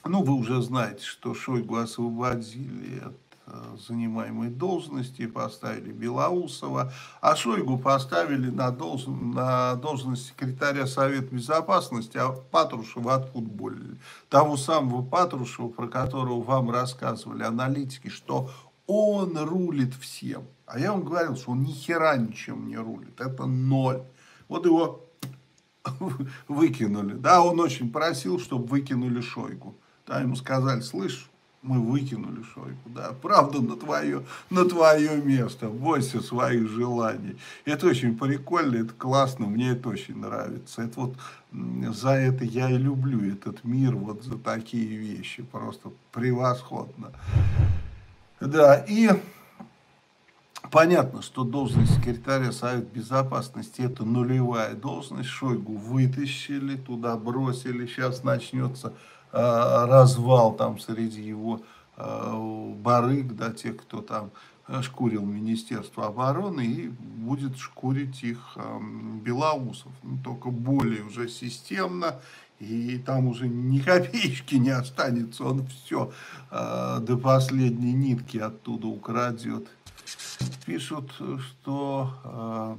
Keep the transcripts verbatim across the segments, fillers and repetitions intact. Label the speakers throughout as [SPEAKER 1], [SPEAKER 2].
[SPEAKER 1] Ну, вы уже знаете, что Шойгу освободили от э, занимаемой должности, поставили Белоусова, а Шойгу поставили на, должн- на должность секретаря Совета Безопасности, а Патрушева отфутболили. Того самого Патрушева, про которого вам рассказывали аналитики, что он рулит всем. А я вам говорил, что он ни хера ничем не рулит. Это ноль. Вот его выкинули. Да, он очень просил, чтобы выкинули Шойгу. Да, ему сказали, слышь, мы выкинули Шойгу, да, правда на твое, на твое место, бойся своих желаний. Это очень прикольно, это классно, мне это очень нравится. Это вот за это я и люблю этот мир, вот за такие вещи, просто превосходно. Да, и понятно, что должность секретаря Совета Безопасности это нулевая должность. Шойгу вытащили, туда бросили. Сейчас начнется э, развал там среди его э, барыг, да, тех, кто там э, шкурил Министерство обороны, и будет шкурить их э, Белоусов. Ну, только более уже системно, и там уже ни копеечки не останется. Он все э, до последней нитки оттуда украдет. Пишут, что э,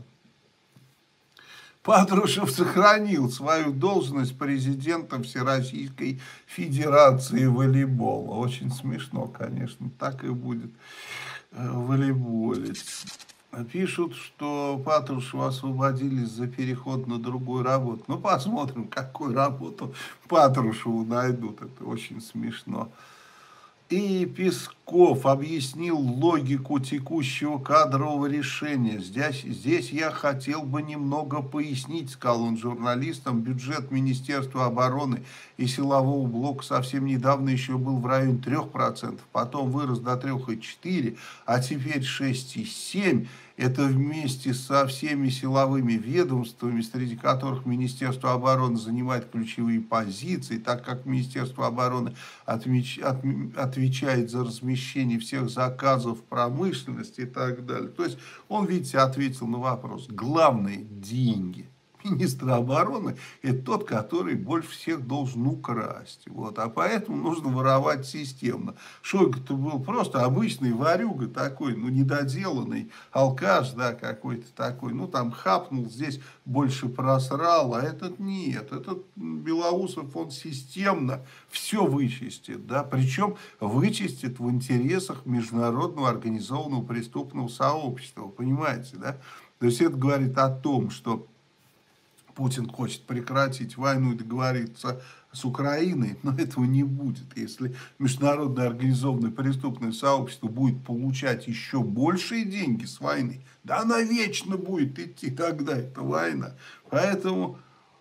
[SPEAKER 1] Патрушев сохранил свою должность президента Всероссийской Федерации волейбола. Очень смешно, конечно, так и будет э, волейболить. Пишут, что Патрушева освободили за переход на другую работу. Ну, посмотрим, какую работу Патрушеву найдут. Это очень смешно. И Песков объяснил логику текущего кадрового решения. Здесь, здесь я хотел бы немного пояснить, сказал он журналистам. Бюджет Министерства обороны и силового блока совсем недавно еще был в районе трех процентов, потом вырос до трех целых четыре десятых, а теперь шесть целых семь десятых. Это вместе со всеми силовыми ведомствами, среди которых Министерство обороны занимает ключевые позиции, так как Министерство обороны отмеч, от, отвечает за размещение всех заказов промышленности и так далее. То есть он, видите, ответил на вопрос. Главное – деньги. Министр обороны – это тот, который больше всех должен украсть. Вот. А поэтому нужно воровать системно. Шойгу-то был просто обычный ворюга такой, ну, недоделанный алкаш, да, какой-то такой. Ну, там хапнул, здесь больше просрал, а этот нет. Этот Белоусов, он системно все вычистит, да, причем вычистит в интересах международного организованного преступного сообщества. Вы понимаете, да? То есть это говорит о том, что Путин хочет прекратить войну и договориться с Украиной, но этого не будет. Если международное организованное преступное сообщество будет получать еще большие деньги с войны, да она вечно будет идти тогда, эта война. Поэтому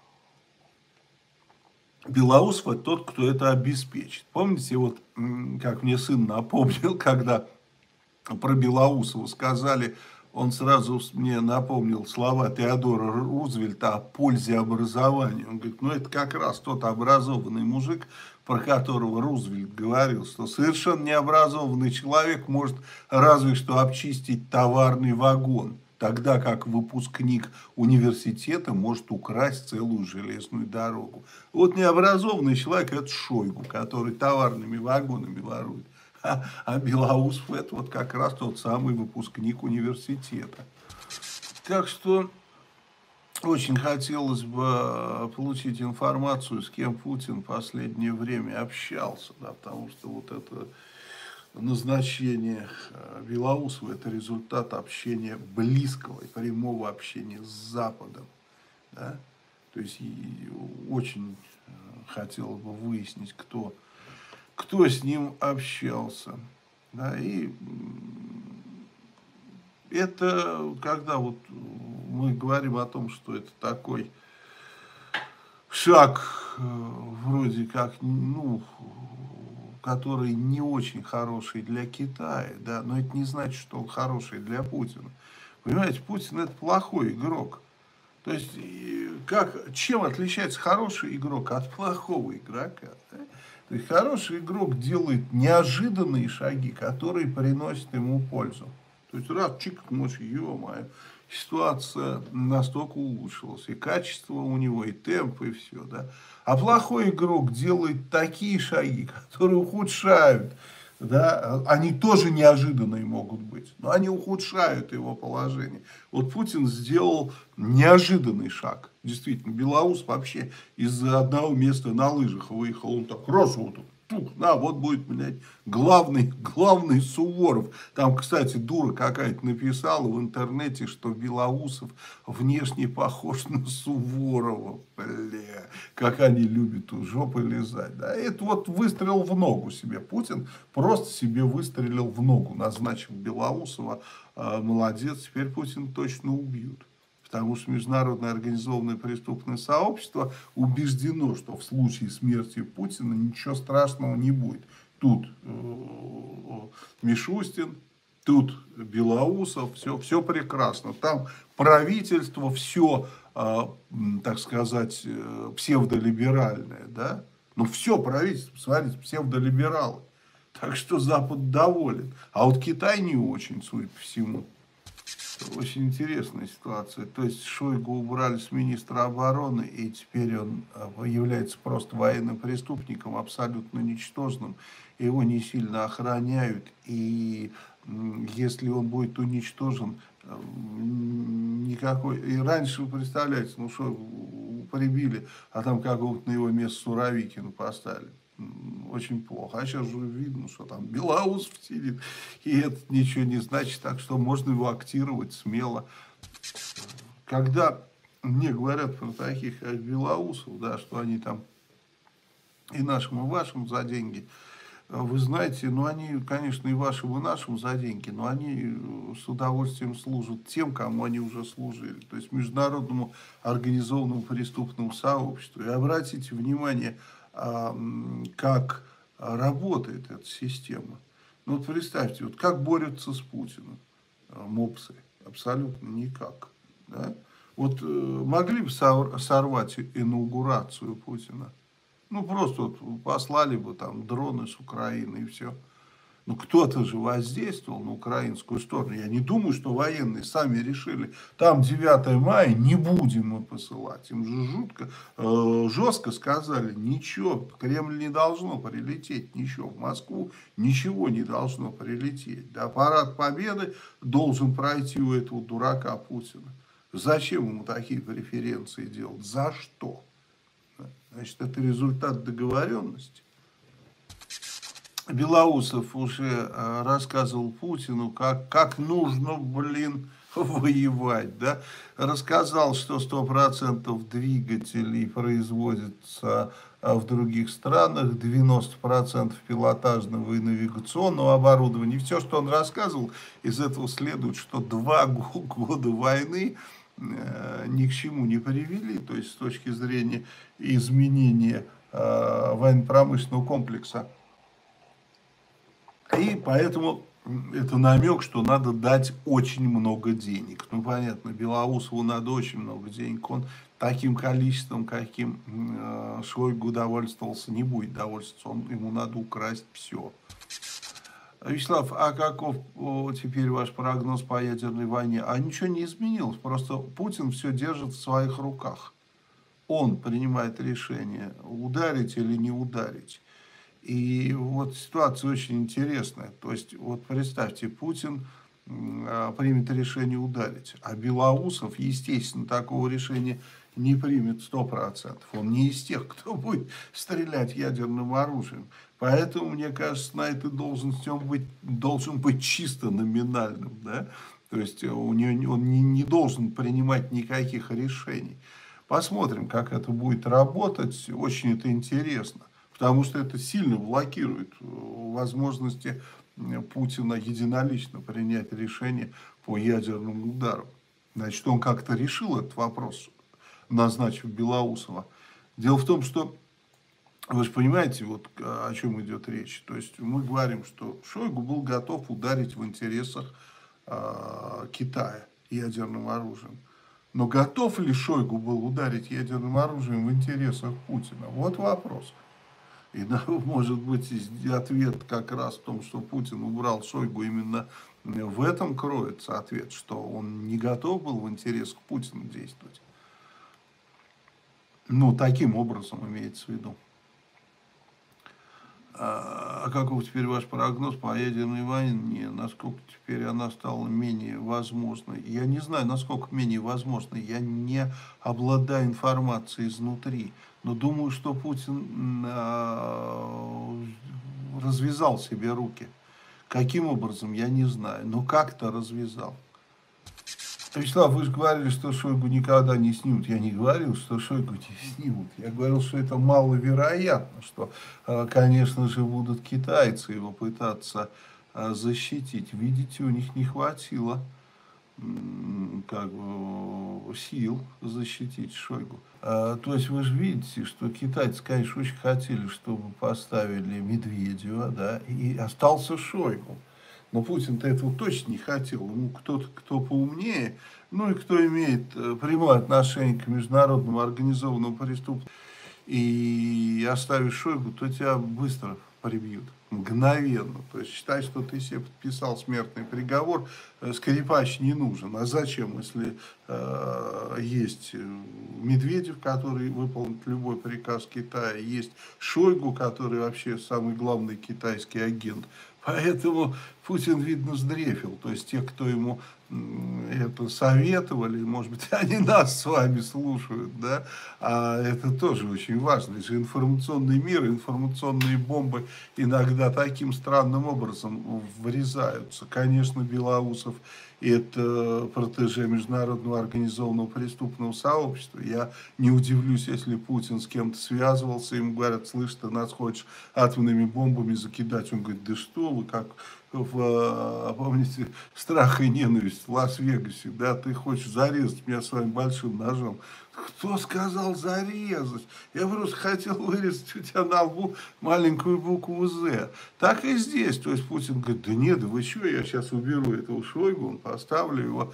[SPEAKER 1] Белоусов – это тот, кто это обеспечит. Помните, вот как мне сын напомнил, когда про Белоусова сказали, он сразу мне напомнил слова Теодора Рузвельта о пользе образования. Он говорит, ну это как раз тот образованный мужик, про которого Рузвельт говорил, что совершенно необразованный человек может разве что обчистить товарный вагон, тогда как выпускник университета может украсть целую железную дорогу. Вот необразованный человек – это Шойгу, который товарными вагонами ворует. А, а Белоусов – это вот как раз тот самый выпускник университета. Так что очень хотелось бы получить информацию, с кем Путин в последнее время общался, да, потому что вот это назначение Белоусова – это результат общения близкого и прямого общения с Западом. Да? То есть очень хотелось бы выяснить, кто, кто с ним общался. Да? И это когда вот мы говорим о том, что это такой шаг вроде как, ну, который не очень хороший для Китая, да, но это не значит, что он хороший для Путина. Понимаете, Путин – это плохой игрок. То есть, как, чем отличается хороший игрок от плохого игрока? Да? То есть, хороший игрок делает неожиданные шаги, которые приносят ему пользу. То есть, раз чик, ночь, ё-моё, ситуация настолько улучшилась. И качество у него, и темп, и все. Да? А плохой игрок делает такие шаги, которые ухудшают. Да? Они тоже неожиданные могут быть, но они ухудшают его положение. Вот Путин сделал неожиданный шаг. Действительно, белорус вообще из одного места на лыжах выехал. Он так раз вот пух, на, вот будет, блядь, главный, главный Суворов. Там, кстати, дура какая-то написала в интернете, что Белоусов внешне похож на Суворова. Бля, как они любят у жопы лизать. Да, это вот выстрел в ногу себе. Путин просто себе выстрелил в ногу, назначив Белоусова. А, молодец, теперь Путин точно убьют. Потому что международное организованное преступное сообщество убеждено, что в случае смерти Путина ничего страшного не будет. Тут э, Мишустин, тут Белоусов, все, все прекрасно. Там правительство, все, э, так сказать, э, псевдолиберальное. Да? Ну все правительство, смотрите, псевдолибералы. Так что Запад доволен. А вот Китай не очень, судя по всему. Очень интересная ситуация. То есть Шойгу убрали с министра обороны, и теперь он является просто военным преступником, абсолютно ничтожным. Его не сильно охраняют, и если он будет уничтожен, никакой... И раньше, вы представляете, ну что, прибили, а там какого-то на его место Суровикина поставили. Очень плохо. А сейчас же видно, что там Белоусов сидит, и это ничего не значит, так что можно его актировать смело. Когда мне говорят про таких, как Белоусов, да, что они там и нашим, и вашим за деньги, вы знаете, ну они, конечно, и вашим, и нашим за деньги, но они с удовольствием служат тем, кому они уже служили, то есть международному организованному преступному сообществу. И обратите внимание, как работает эта система. Ну вот представьте, вот как борются с Путиным мопсы? Абсолютно никак. Да? Вот могли бы сорвать инаугурацию Путина? Ну просто вот послали бы там дроны с Украины и все. Ну, кто-то же воздействовал на украинскую сторону. Я не думаю, что военные сами решили, там девятое мая не будем мы посылать. Им же жутко, э, жестко сказали, ничего, в Кремль не должно прилететь, ничего, в Москву ничего не должно прилететь. Да, парад Победы должен пройти у этого дурака Путина. Зачем ему такие преференции делать? За что? Значит, это результат договоренности. Белоусов уже рассказывал Путину, как, как нужно, блин, воевать, да, рассказал, что сто процентов двигателей производится в других странах, девяносто процентов пилотажного и навигационного оборудования. И все, что он рассказывал, из этого следует, что два года войны ни к чему не привели, то есть с точки зрения изменения военно-промышленного комплекса. И поэтому это намек, что надо дать очень много денег. Ну, понятно, Белоусову надо очень много денег. Он таким количеством, каким э, Шойгу довольствовался, не будет довольствоваться. Он, ему надо украсть все. Вячеслав, а каков о, теперь ваш прогноз по ядерной войне? А ничего не изменилось. Просто Путин все держит в своих руках. Он принимает решение, ударить или не ударить. И вот ситуация очень интересная. То есть, вот представьте, Путин э, примет решение ударить, а Белоусов, естественно, такого решения не примет сто процентов. Он не из тех, кто будет стрелять ядерным оружием. Поэтому, мне кажется, на этой должности он быть, должен быть чисто номинальным. Да? То есть, у него, он не, не должен принимать никаких решений. Посмотрим, как это будет работать. Очень это интересно. Потому что это сильно блокирует возможности Путина единолично принять решение по ядерному удару. Значит, он как-то решил этот вопрос, назначив Белоусова. Дело в том, что, вы же понимаете, вот о чем идет речь. То есть мы говорим, что Шойгу был готов ударить в интересах э, Китая ядерным оружием. Но готов ли Шойгу был ударить ядерным оружием в интересах Путина? Вот вопрос. И, может быть, ответ как раз в том, что Путин убрал Шойгу именно В этом кроется ответ, что он не готов был в интересах Путина действовать. Ну, таким образом имеется в виду. А каков теперь ваш прогноз по ядерной войне? Насколько теперь она стала менее возможной? Я не знаю, насколько менее возможной. Я не обладаю информацией изнутри. Но думаю, что Путин развязал себе руки. Каким образом, я не знаю. Но как-то развязал. Вячеслав, вы же говорили, что Шойгу никогда не снимут. Я не говорил, что Шойгу не снимут. Я говорил, что это маловероятно, что, конечно же, будут китайцы его пытаться защитить. Видите, у них не хватило как бы, сил защитить Шойгу. То есть вы же видите, что китайцы, конечно, очень хотели, чтобы поставили Медведева, да, и остался Шойгу. Но Путин-то этого точно не хотел. Ему кто-то, кто поумнее, ну и кто имеет прямое отношение к международному организованному преступлению, и оставишь Шойгу, то тебя быстро прибьют. Мгновенно. То есть считай, что ты себе подписал смертный приговор, Скрипач не нужен. А зачем, если э, есть Медведев, который выполнит любой приказ Китая, есть Шойгу, который вообще самый главный китайский агент. Поэтому Путин, видно, сдрефил. То есть те, кто ему это советовали, может быть, они нас с вами слушают, да, а это тоже очень важно. Это же информационный мир, информационные бомбы иногда таким странным образом врезаются. Конечно, Белоусов – это протеже международного организованного преступного сообщества. Я не удивлюсь, если Путин с кем-то связывался, ему говорят: слышь, ты нас хочешь атомными бомбами закидать. Он говорит: да что вы, как в, помните, «Страх и ненависть» в Лас-Вегасе, да, ты хочешь зарезать меня своим большим ножом. Кто сказал зарезать? Я просто хотел вырезать у тебя на лбу маленькую букву «З». Так и здесь. То есть Путин говорит: да нет, да вы что, я сейчас уберу этого Шойгу, он поставлю его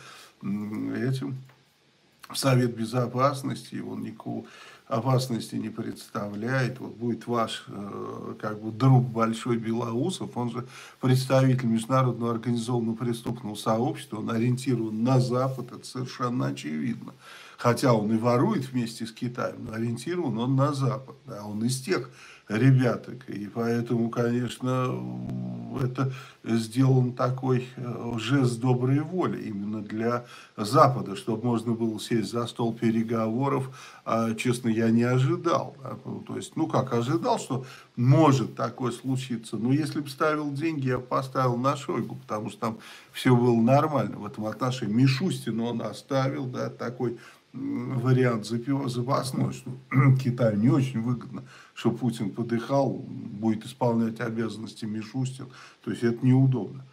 [SPEAKER 1] этим в Совет Безопасности, и он никакого опасности не представляет. Вот будет ваш как бы друг большой Белоусов, он же представитель международного организованного преступного сообщества, он ориентирован на Запад, это совершенно очевидно. Хотя он и ворует вместе с Китаем, но ориентирован он на Запад. Да, он из тех ребяток. И поэтому, конечно, это сделан такой жест доброй воли именно для Запада, чтобы можно было сесть за стол переговоров. А, честно, я не ожидал. Да, то есть, ну как, ожидал, что может такое случиться. Но если бы ставил деньги, я бы поставил на Шойгу, потому что там все было нормально в этом отношении. Мишустина он оставил, да, такой вариант запасной, что Китаю не очень выгодно, что Путин подыхал, будет исполнять обязанности Мишустин. То есть это неудобно.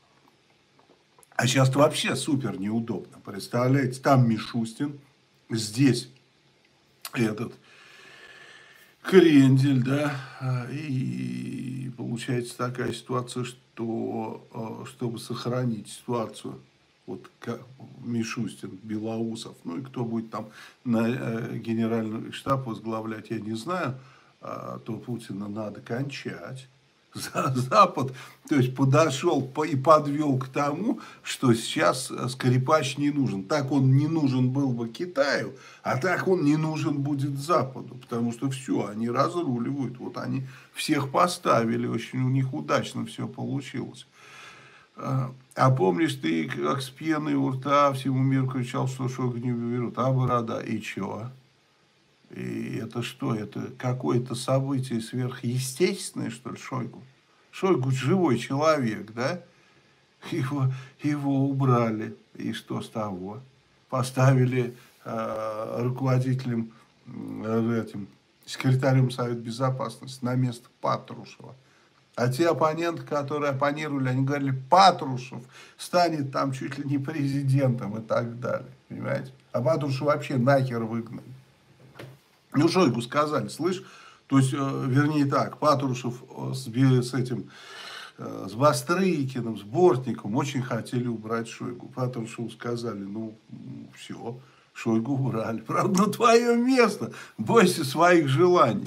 [SPEAKER 1] А сейчас вообще супер неудобно. Представляете, там Мишустин, здесь этот Крендель, да, и получается такая ситуация, что чтобы сохранить ситуацию, вот Мишустин, Белоусов, ну и кто будет там на генеральный штаб возглавлять, я не знаю, то Путина надо кончать. Запад, то есть подошел и подвел к тому, что сейчас Скрипач не нужен. Так он не нужен был бы Китаю, а так он не нужен будет Западу, потому что все, они разруливают, вот они всех поставили, очень у них удачно все получилось. А помнишь, ты как с пеной у рта всему миру кричал, что Шойгу не берут, а борода, и чё? И это что, это какое-то событие сверхъестественное, что ли, Шойгу? Шойгу живой человек, да? Его, его убрали, и что с того? Поставили э, руководителем, э, этим, секретарем Совета Безопасности на место Патрушева. А те оппоненты, которые оппонировали, они говорили: Патрушев станет там чуть ли не президентом и так далее. Понимаете? А Патрушев вообще нахер выгнали. Ну, Шойгу сказали: слышь, то есть, вернее так, Патрушев с, с этим, с Бастрыкиным, с Бортником очень хотели убрать Шойгу. Патрушеву сказали: ну, все, Шойгу убрали. Правда, на твое место, бойся своих желаний.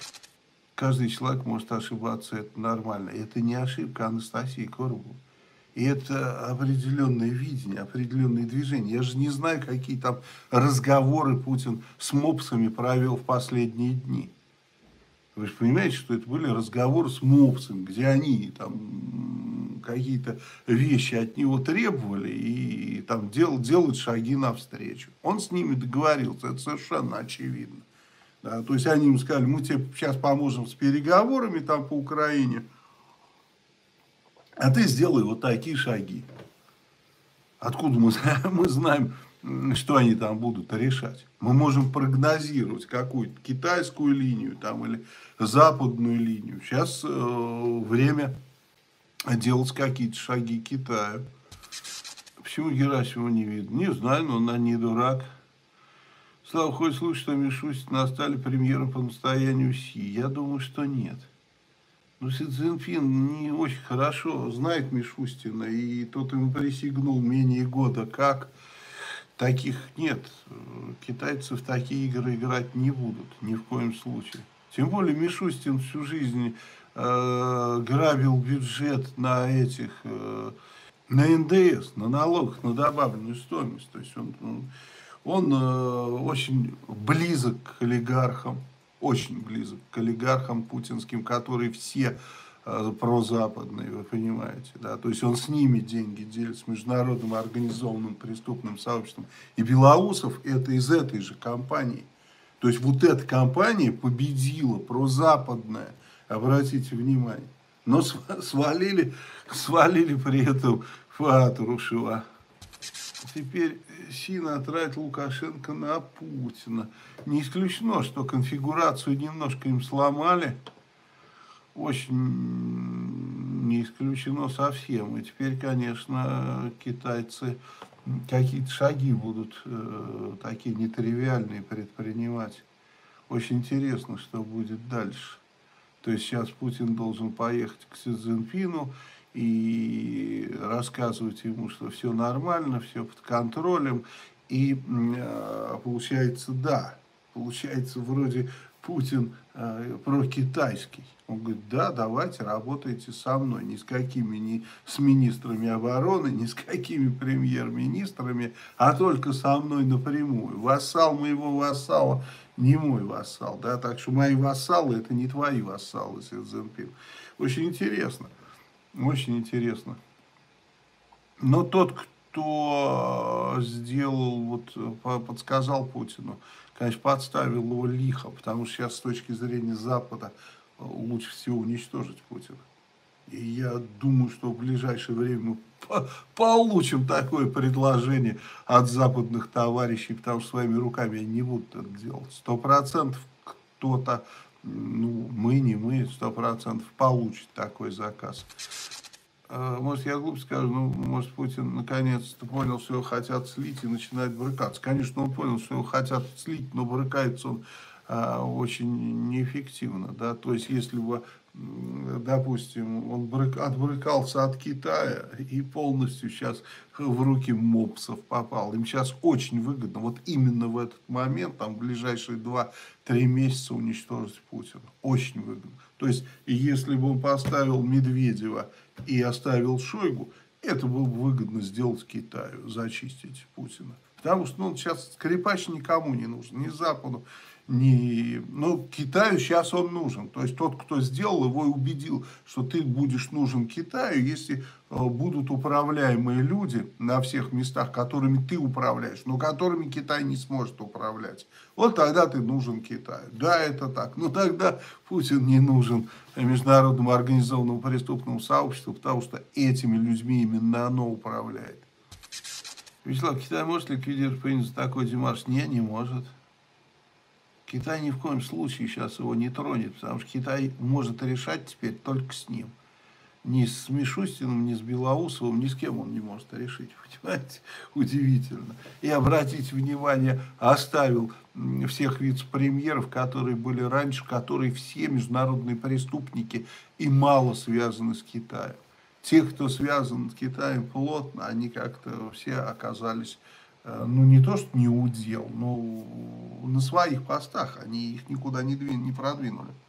[SPEAKER 1] Каждый человек может ошибаться, это нормально. Это не ошибка Анастасии Коробовой. И это определенное видение, определенные движения. Я же не знаю, какие там разговоры Путин с мопсами провел в последние дни. Вы же понимаете, что это были разговоры с мопсами, где они там какие-то вещи от него требовали и там дел, делают шаги навстречу. Он с ними договорился, это совершенно очевидно. Да, то есть они ему сказали, мы тебе сейчас поможем с переговорами там по Украине, а ты сделай вот такие шаги. Откуда мы, мы знаем, что они там будут решать? Мы можем прогнозировать какую-то китайскую линию там, или западную линию. Сейчас э, время делать какие-то шаги Китаю. Почему Герасимова не видно? Не знаю, но она не дурак. Слава, хоть слушай, что Мишустина стали премьером по настоянию Си. Я думаю, что нет. Ну, Си Цзиньпин не очень хорошо знает Мишустина, и тот ему присягнул менее года как. Таких нет. Китайцы в такие игры играть не будут, ни в коем случае. Тем более Мишустин всю жизнь э, грабил бюджет на этих, э, на эн дэ эс, на налог на добавленную стоимость. То есть он, он, он э, очень близок к олигархам. Очень близок к олигархам путинским, которые все э, прозападные, вы понимаете, да, то есть он с ними деньги делит, с международным организованным преступным сообществом. И Белоусов это из этой же компании. То есть вот эта компания победила, прозападная, обратите внимание, но свалили, свалили при этом Патрушева. Теперь Си натратил Лукашенко на Путина. Не исключено, что конфигурацию немножко им сломали. Очень не исключено совсем. И теперь, конечно, китайцы какие-то шаги будут э, такие нетривиальные предпринимать. Очень интересно, что будет дальше. То есть сейчас Путин должен поехать к Си Цзиньпину и рассказывать ему, что все нормально, все под контролем. И получается, да, получается вроде Путин э, прокитайский. Он говорит, да, давайте работайте со мной, ни с какими, ни с министрами обороны, ни с какими премьер-министрами, а только со мной напрямую. Вассал моего вассала не мой вассал, да, так что мои вассалы это не твои вассалы, Си Цзиньпин. Очень интересно. Очень интересно. Но тот, кто сделал, вот, подсказал Путину, конечно, подставил его лихо, потому что сейчас с точки зрения Запада лучше всего уничтожить Путина. И я думаю, что в ближайшее время мы получим такое предложение от западных товарищей, потому что своими руками они не будут это делать. Сто процентов кто-то, ну, мы, не мы, сто процентов получит такой заказ. Может, я глупо скажу, но может Путин наконец-то понял, что его хотят слить и начинает брыкаться. Конечно, он понял, что его хотят слить, но брыкается он а, очень неэффективно. Да? То есть, если бы, допустим, он брык, отбрыкался от Китая и полностью сейчас в руки мопсов попал, им сейчас очень выгодно, вот именно в этот момент, там, в ближайшие два-три месяца уничтожить Путина. Очень выгодно. То есть, если бы он поставил Медведева и оставил Шойгу, это было бы выгодно сделать Китаю, зачистить Путина. Потому что ну, сейчас скрипач никому не нужен, ни Западу, ни... Ну, Китаю сейчас он нужен. То есть, тот, кто сделал его и убедил, что ты будешь нужен Китаю, если будут управляемые люди на всех местах, которыми ты управляешь, но которыми Китай не сможет управлять. Вот тогда ты нужен Китаю. Да, это так. Но тогда Путин не нужен международному организованному преступному сообществу, потому что этими людьми именно оно управляет. Вячеслав, Китай может ликвидировать принцип такой демарш? Не, не может. Китай ни в коем случае сейчас его не тронет, потому что Китай может решать теперь только с ним. Ни с Мишустиным, ни с Белоусовым, ни с кем он не может решить. Понимаете? Удивительно. И обратите внимание, оставил всех вице-премьеров, которые были раньше, которые все международные преступники и мало связаны с Китаем. Те, кто связан с Китаем плотно, они как-то все оказались, ну не то что не удел, но на своих постах, они их никуда не, двинули, не продвинули.